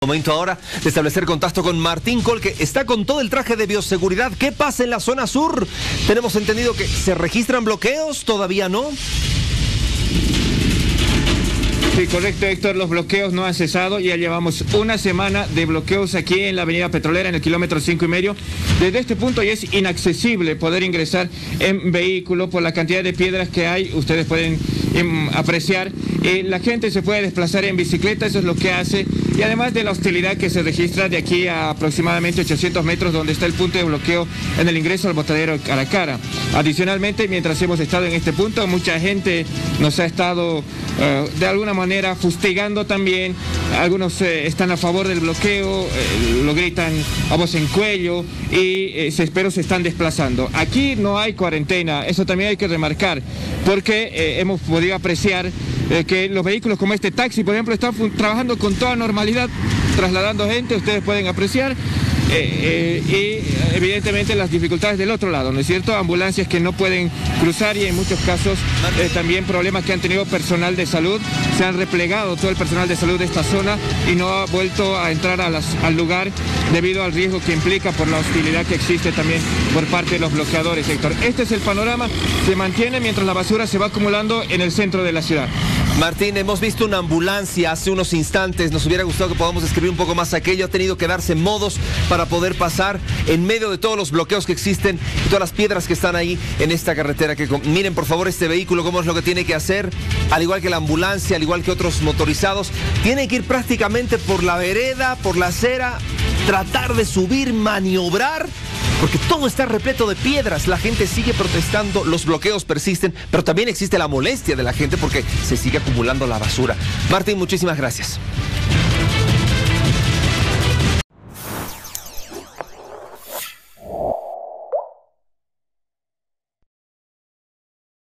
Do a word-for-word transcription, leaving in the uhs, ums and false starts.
Momento ahora de establecer contacto con Martín Coll, que está con todo el traje de bioseguridad. ¿Qué pasa en la zona sur? Tenemos entendido que se registran bloqueos, ¿todavía no? Sí, correcto, Héctor, los bloqueos no han cesado. Ya llevamos una semana de bloqueos aquí en la avenida Petrolera, en el kilómetro cinco y medio. Desde este punto ya es inaccesible poder ingresar en vehículo por la cantidad de piedras que hay. Ustedes pueden em, apreciar. Eh, la gente se puede desplazar en bicicleta, eso es lo que hace. Y además de la hostilidad que se registra de aquí a aproximadamente ochocientos metros, donde está el punto de bloqueo en el ingreso al botadero Caracara. Adicionalmente, mientras hemos estado en este punto, mucha gente nos ha estado uh, de alguna manera fustigando también. Algunos eh, están a favor del bloqueo, eh, lo gritan a voz en cuello y eh, se espero se están desplazando. Aquí no hay cuarentena, eso también hay que remarcar, porque eh, hemos podido apreciar eh, que los vehículos como este taxi, por ejemplo, están trabajando con toda normalidad, trasladando gente, ustedes pueden apreciar. Eh, eh, y evidentemente las dificultades del otro lado, ¿no es cierto? Ambulancias que no pueden cruzar y en muchos casos eh, también problemas que han tenido personal de salud. Se han replegado todo el personal de salud de esta zona y no ha vuelto a entrar a las, al lugar debido al riesgo que implica por la hostilidad que existe también por parte de los bloqueadores, Héctor. Este es el panorama, se mantiene mientras la basura se va acumulando en el centro de la ciudad. Martín, hemos visto una ambulancia hace unos instantes, nos hubiera gustado que podamos escribir un poco más aquello, ha tenido que darse modos para poder pasar en medio de todos los bloqueos que existen y todas las piedras que están ahí en esta carretera. Que miren por favor este vehículo, cómo es lo que tiene que hacer, al igual que la ambulancia, al igual que otros motorizados, tiene que ir prácticamente por la vereda, por la acera, tratar de subir, maniobrar, porque todo está repleto de piedras. La gente sigue protestando, los bloqueos persisten, pero también existe la molestia de la gente porque se sigue acumulando la basura. Martín, muchísimas gracias.